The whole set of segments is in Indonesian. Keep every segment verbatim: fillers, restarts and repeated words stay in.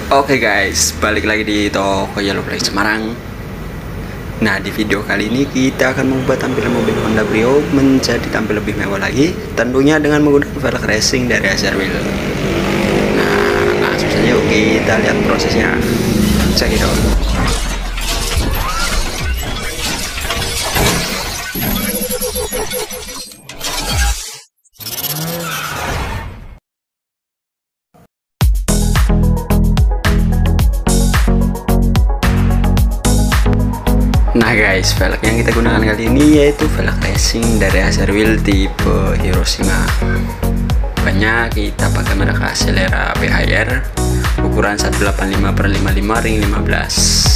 Oke guys, balik lagi di toko Yellow Flag Semarang. Nah, di video kali ini kita akan membuat tampilan mobil Honda Brio menjadi tampil lebih mewah lagi, tentunya dengan menggunakan velg racing dari Acer Wheel. Nah, langsung saja yuk kita lihat prosesnya. Check it out. Nah guys, velg yang kita gunakan kali ini yaitu velg racing dari Acer Wheel tipe Hiroshima. Banyak kita pakai merek Acelera B H R ukuran seratus delapan puluh lima per lima puluh lima ring lima belas.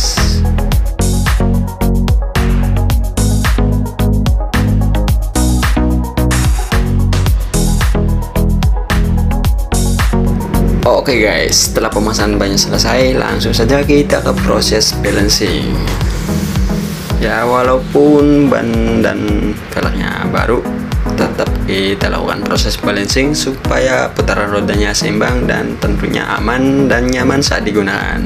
Oke guys, setelah pemasangan bannya selesai, langsung saja kita ke proses balancing. Ya, walaupun ban dan velgnya baru, tetap kita lakukan proses balancing supaya putaran rodanya seimbang dan tentunya aman dan nyaman saat digunakan.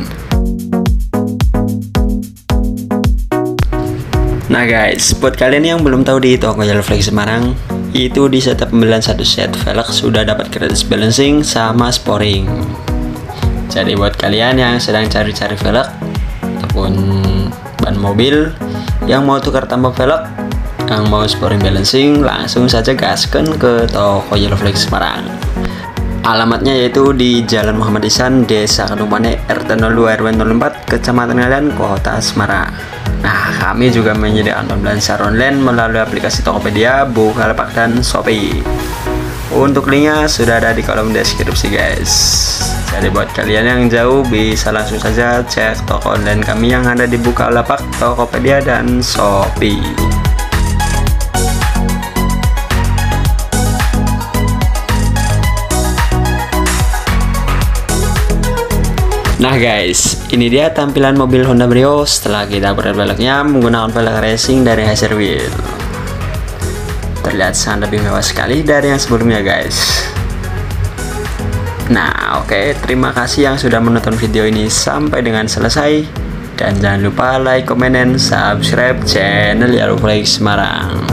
Nah guys, buat kalian yang belum tahu, di toko Yellow Flag Semarang itu di setiap pembelian satu set velg sudah dapat gratis balancing sama sporing. Jadi buat kalian yang sedang cari-cari velg ataupun ban mobil, yang mau tukar tambah velg, yang mau sporing balancing, langsung saja gaskan ke toko Yellow Flag Semarang. Alamatnya yaitu di Jalan Muhammad Ihsan, Desa Kedung Pane, R T nol dua R W nol empat, Kecamatan Ngadan, Kota Semarang. Nah, kami juga menyediakan pembelian secara online melalui aplikasi Tokopedia, Bukalapak, dan Shopee. Untuk linknya sudah ada di kolom deskripsi guys. Jadi buat kalian yang jauh bisa langsung saja cek toko online kami yang ada di Bukalapak, Tokopedia, dan Shopee. Nah guys, ini dia tampilan mobil Honda Brio setelah kita upgrade velgnya menggunakan velg racing dari Acer Wheel. Terlihat sangat lebih mewah sekali dari yang sebelumnya guys. Nah oke, okay, terima kasih yang sudah menonton video ini sampai dengan selesai. Dan jangan lupa like, comment, dan subscribe channel Yellow Flag Semarang.